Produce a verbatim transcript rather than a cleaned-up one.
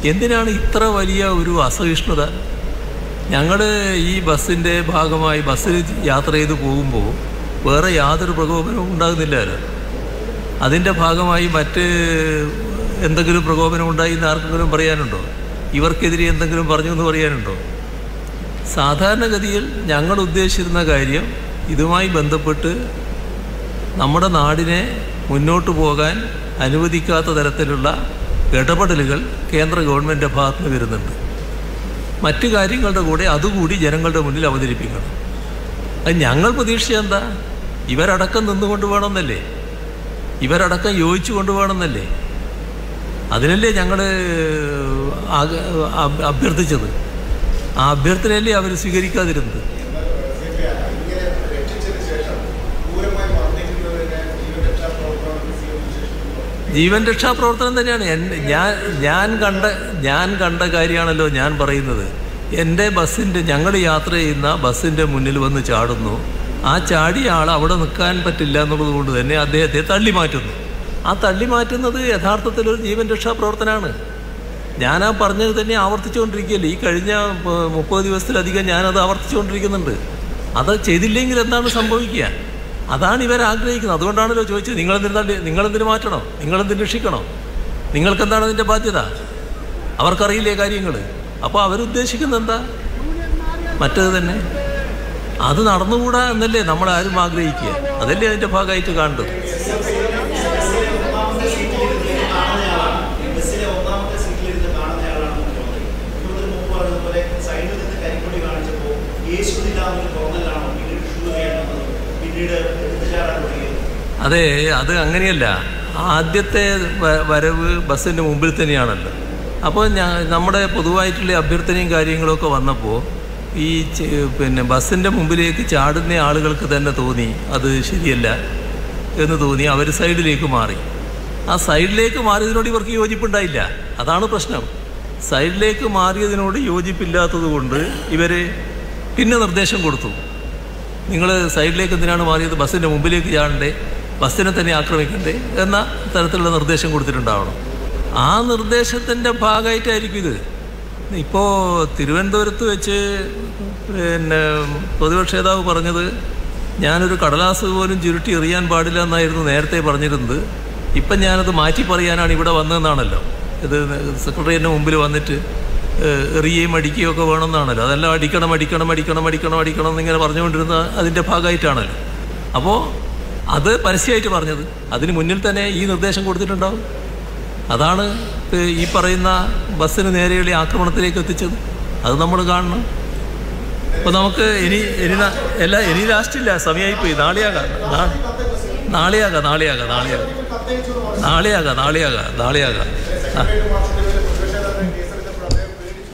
എന്തിനാണ് ഇത്ര വലിയ ഒരു അസഹിഷ്ണുത? ഞങ്ങൾ ഈ ബസ്സിൻ്റെ ഭാഗമായി ബസ്സിൽ യാത്ര ചെയ്ത് പോകുമ്പോൾ വേറെ യാതൊരു പ്രകോപനവും ഉണ്ടാകുന്നില്ലല്ലോ. അതിൻ്റെ ഭാഗമായി മറ്റ് എന്തെങ്കിലും പ്രകോപനം ഉണ്ടായി എന്ന് ആർക്കെങ്കിലും പറയാനുണ്ടോ? ഇവർക്കെതിരെ എന്തെങ്കിലും പറഞ്ഞു എന്ന് പറയാനുണ്ടോ? സാധാരണഗതിയിൽ ഞങ്ങൾ ഉദ്ദേശിച്ചിരുന്ന കാര്യം ഇതുമായി ബന്ധപ്പെട്ട് നമ്മുടെ നാടിനെ മുന്നോട്ട് പോകാൻ അനുവദിക്കാത്ത തരത്തിലുള്ള ഇടപെടലുകൾ കേന്ദ്ര ഗവൺമെൻറ്റിൻ്റെ ഭാഗത്ത് നിന്ന് വരുന്നുണ്ട്. മറ്റു കാര്യങ്ങളുടെ കൂടെ അതുകൂടി ജനങ്ങളുടെ മുന്നിൽ അവതരിപ്പിക്കണം. അത് ഞങ്ങൾ പ്രതീക്ഷ എന്താ? ഇവരടക്കം നിന്നുകൊണ്ട് വേണമെന്നല്ലേ, ഇവരടക്കം യോജിച്ചു കൊണ്ടുപോകണമെന്നല്ലേ. അതിനല്ലേ ഞങ്ങൾ അഭ്യർത്ഥിച്ചത്. ആ അഭ്യർത്ഥനയല്ലേ അവർ സ്വീകരിക്കാതിരുന്നത്. ജീവൻ രക്ഷാപ്രവർത്തനം തന്നെയാണ് ഞാൻ ഞാൻ കണ്ട ഞാൻ കണ്ട കാര്യമാണല്ലോ ഞാൻ പറയുന്നത്. എൻ്റെ ബസ്സിൻ്റെ ഞങ്ങൾ യാത്ര ചെയ്യുന്ന ബസ്സിൻ്റെ മുന്നിൽ വന്ന് ചാടുന്നു. ആ ചാടിയ ആൾ അവിടെ നിൽക്കാൻ പറ്റില്ല എന്നുള്ളത് കൊണ്ട് തന്നെ അദ്ദേഹത്തെ തള്ളി മാറ്റുന്നു. ആ തള്ളി മാറ്റുന്നത് യഥാർത്ഥത്തിലൊരു ജീവൻ രക്ഷാപ്രവർത്തനമാണ്. ഞാനാ പറഞ്ഞത് തന്നെ ആവർത്തിച്ചുകൊണ്ടിരിക്കുകയല്ലേ. ഈ കഴിഞ്ഞ മുപ്പത് ദിവസത്തിലധികം ഞാനത് ആവർത്തിച്ചുകൊണ്ടിരിക്കുന്നുണ്ട്. അത് ചെയ്തില്ലെങ്കിൽ എന്താണ് സംഭവിക്കുക? അതാണ് ഇവർ ആഗ്രഹിക്കുന്നത്. അതുകൊണ്ടാണല്ലോ ചോദിച്ചത്, നിങ്ങളെന്തിന് തള്ളി നിങ്ങളെന്തിന് മാറ്റണോ, നിങ്ങളെന്തിന് രക്ഷിക്കണോ, നിങ്ങൾക്കെന്താണ് അതിൻ്റെ ബാധ്യത? അവർക്കറിയില്ലേ കാര്യങ്ങൾ. അപ്പോൾ അവരുദ്ദേശിക്കുന്നത് എന്താ? മറ്റത് തന്നെ. അത് നടന്നുകൂടാ എന്നല്ലേ നമ്മളാരും ആഗ്രഹിക്കുക. അതല്ലേ അതിൻ്റെ ഭാഗമായിട്ട് കാണേണ്ടത്. അതെ, അത് അങ്ങനെയല്ല. ആദ്യത്തെ വരവ് ബസ്സിൻ്റെ മുമ്പിൽ തന്നെയാണല്ലോ. അപ്പോൾ ഞാൻ നമ്മുടെ പൊതുവായിട്ടുള്ള അഭ്യർത്ഥനയും കാര്യങ്ങളൊക്കെ വന്നപ്പോൾ ഈ പിന്നെ ബസ്സിൻ്റെ മുമ്പിലേക്ക് ചാടുന്ന ആളുകൾക്ക് തന്നെ തോന്നി അത് ശരിയല്ല എന്ന് തോന്നി. അവർ സൈഡിലേക്ക് മാറി. ആ സൈഡിലേക്ക് മാറിയതിനോട് ഇവർക്ക് യോജിപ്പുണ്ടായില്ല. അതാണ് പ്രശ്നം. സൈഡിലേക്ക് മാറിയതിനോട് യോജിപ്പില്ലാത്തത് കൊണ്ട് ഇവർ പിന്നെ നിർദ്ദേശം കൊടുത്തു, നിങ്ങൾ സൈഡിലേക്ക് എന്തിനാണ് മാറിയത്, ബസ്സിൻ്റെ മുമ്പിലേക്ക് ചാടണ്ടേ, ബസ്സിനെ തന്നെ ആക്രമിക്കണ്ടേ എന്ന തരത്തിലുള്ള നിർദ്ദേശം കൊടുത്തിട്ടുണ്ടാവണം. ആ നിർദ്ദേശത്തിൻ്റെ ഭാഗമായിട്ടായിരിക്കും ഇത്. ഇപ്പോൾ തിരുവനന്തപുരത്ത് വെച്ച് പിന്നെ പ്രതിപക്ഷ നേതാവ് പറഞ്ഞത് ഞാനൊരു കടലാസ് പോലും ചുരുട്ടി എറിയാൻ പാടില്ല എന്നായിരുന്നു നേരത്തെ പറഞ്ഞിരുന്നത്. ഇപ്പം ഞാനത് മാറ്റി പറയാനാണ് ഇവിടെ വന്നതെന്നാണല്ലോ. ഇത് സെക്രട്ടറിയേറ്റിൻ്റെ മുമ്പിൽ വന്നിട്ട് എറിയുകയും അടിക്കുകയും ഒക്കെ വേണമെന്നാണല്ലോ. അതെല്ലാം അടിക്കണം അടിക്കണം അടിക്കണം അടിക്കണം അടിക്കണം എന്നിങ്ങനെ പറഞ്ഞുകൊണ്ടിരുന്ന അതിൻ്റെ ഭാഗമായിട്ടാണല്ലോ. അപ്പോൾ അത് പരസ്യമായിട്ട് പറഞ്ഞത്. അതിന് മുന്നിൽ തന്നെ ഈ നിർദ്ദേശം കൊടുത്തിട്ടുണ്ടാവും. അതാണ് ഈ പറയുന്ന ബസ്സിന് നേരെയുള്ള ആക്രമണത്തിലേക്ക് എത്തിച്ചത്. അത് നമ്മൾ കാണണം. അപ്പോൾ നമുക്ക് ഇനി ഇനി അല്ല ഇനി ലാസ്റ്റില്ല, സമയമായിപ്പോയി. നാളെയാകാം നാളെയാകാം നാളെയാകാം നാളെയാകാം നാളെയാകാം നാളെയാകാം നാളെയാകാം നാളെയാകാം ആ